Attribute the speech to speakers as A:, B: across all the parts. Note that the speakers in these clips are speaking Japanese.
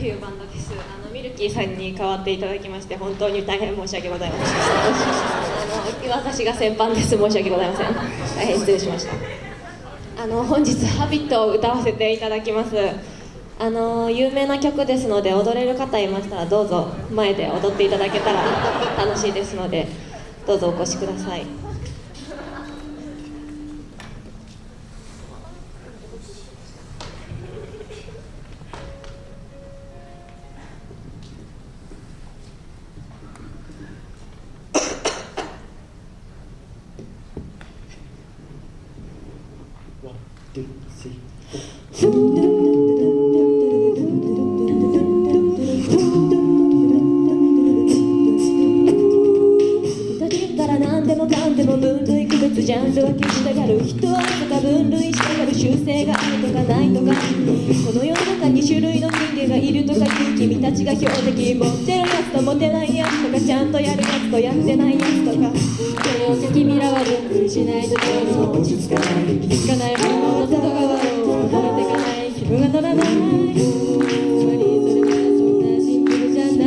A: いうバンドです。ミルキーさんに代わっていただきまして本当に大変申し訳ございません。私が先般です。申し訳ございません。大変失礼しました。本日「ハビットを歌わせていただきます。有名な曲ですので、踊れる方いましたらどうぞ前で踊っていただけたら楽しいですので、どうぞお越しください。何でもかんでも分類区別ジャンル分けしたがる人はとか分類したがる習性があるとかないとか、この世の中に種類の人間がいるとかいう君たちが標的、持ってるやつと持てないやつとか、ちゃんとやるやつとやってないやつとか、それを君らは分類しないとどうにも落ち着かない、気づかないものの外側を踊れてかない、気分が乗らない、つまりそれはそんなシンプルじゃない、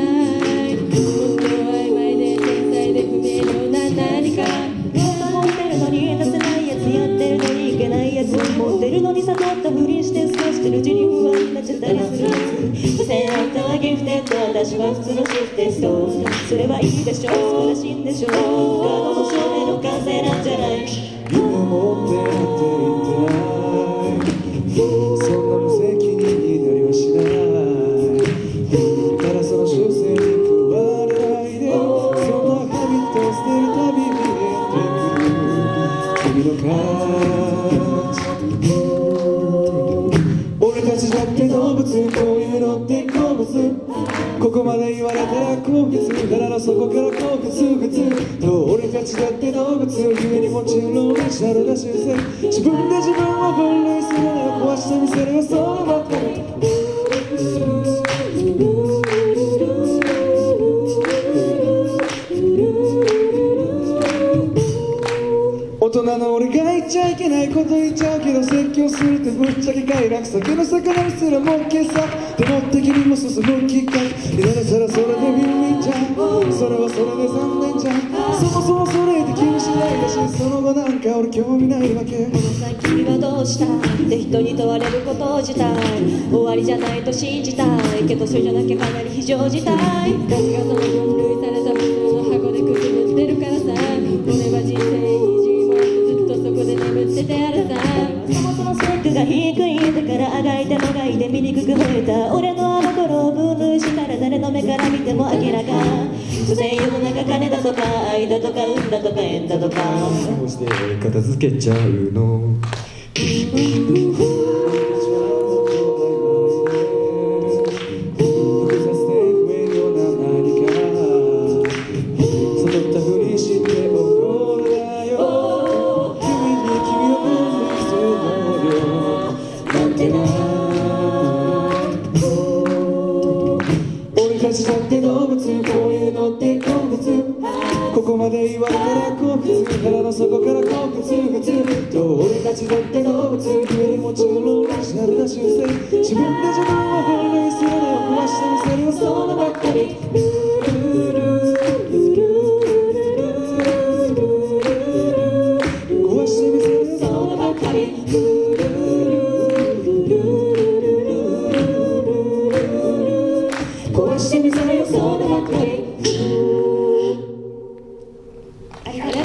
A: 本当は曖昧で天才で不明瞭な何か、持ってるのに出せないやつ、やってるのにいけないやつ、持ってるのに悟ったふりして過ごしてるうちに不安になっちゃったりするやつ、所詮あんたはギフテッド、私は普通のシフテスト、すればいいでしょう、素晴らしいんでしょう、不可能の証明の完成なんじゃない、
B: 夢持ってやっていってないそんな無責任になりはしないただその習性に食われないでそんなハビットを捨てるたびに君の価値俺たちだって動物こういうのって好物ここまで言われたら高血腹の底から高血グツと俺たちだって動物故にもちろんオリジナルな習性自分で自分を分類するのを壊してみせるよそのばっかり大人の俺が言っちゃいけないこと言っちゃうけど説教するってぶっちゃけ快楽酒の魚にすらもう傑作でも敵にも進むきっかけやれたらそれでビンビンじゃんそれはそれで残念じゃんそもそもそれって気にしないだしその後なんか俺興味ないわけ
A: この先君はどうしたって人に問われること自体終わりじゃないと信じたいけどそれじゃなきゃかなり非常事態僕がその分類された普通の箱でくすぶってるからさこれは人生そこで眠っててあるさそもそもスペックが低いだからあがいてもがいて醜く吠えた俺の心を分類したら誰の目から見ても明らか所詮世の中金だとか愛だとか運だとか縁だとか
B: そうして片付けちゃうのここまで言われたら好物腹の底から好物グツと俺たちだって動物故にもちろんオリジナルな習性自分で自分を分類するのを壊してみせるよそのばっかり壊してみせるよそのばっかり壊してみせるよそのばっかり
A: ありがとう